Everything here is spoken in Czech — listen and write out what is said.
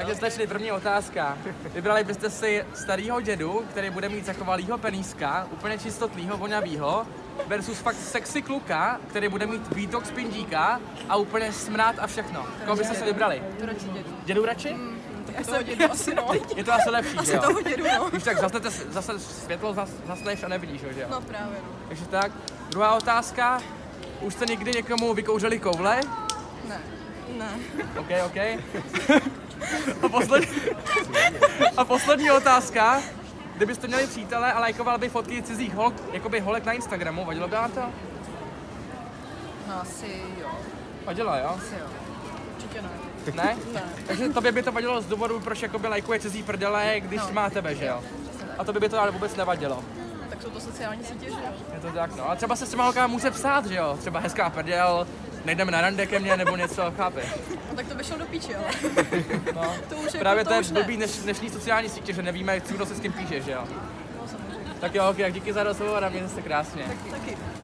Takže začne první otázka. Vybrali byste si starýho dědu, který bude mít zachovalýho penízka, úplně čistotlýho, vonavýho, versus fakt sexy kluka, který bude mít výtok z pindíka a úplně smrát a všechno. Koho byste si vybrali? To radši dědu. Dědu radši? Já jsem dědu asi no. Je to asi lepší, že jo? Toho dědu, no. Když tak zase světlo zasneš a nevidíš, že jo? No právě, no. Takže tak. Druhá otázka. Už jste někdy někomu vykouřili koule? Ne. Ne. OK. A poslední otázka. Kdybyste měli přítele a lajkoval by fotky cizích holek, jakoby holek na Instagramu, vadilo by vám to? No asi jo. Vadilo, jo? Asi jo. Určitě ne. Ne? Ne. Takže tobě by to vadilo z důvodu, proč jakoby lajkuje cizí prdele, když má tebe, že jo? A tobě by to ale vůbec nevadilo. Tak jsou to sociální sítě, že jo? Je to tak, no. A třeba se s těma holkama může psát, že jo? Třeba hezká prdel, nejdeme na rande ke mně, nebo něco, chápeš? No tak to by šlo do píči, ale. No. To už Právě jako, to je už ne. blbý dnešní sociální sítě, že nevíme, kdo se s kým píše, že jo? No samozřejmě. Tak jo, ok, díky za rozhovor a mějte se krásně. Taky.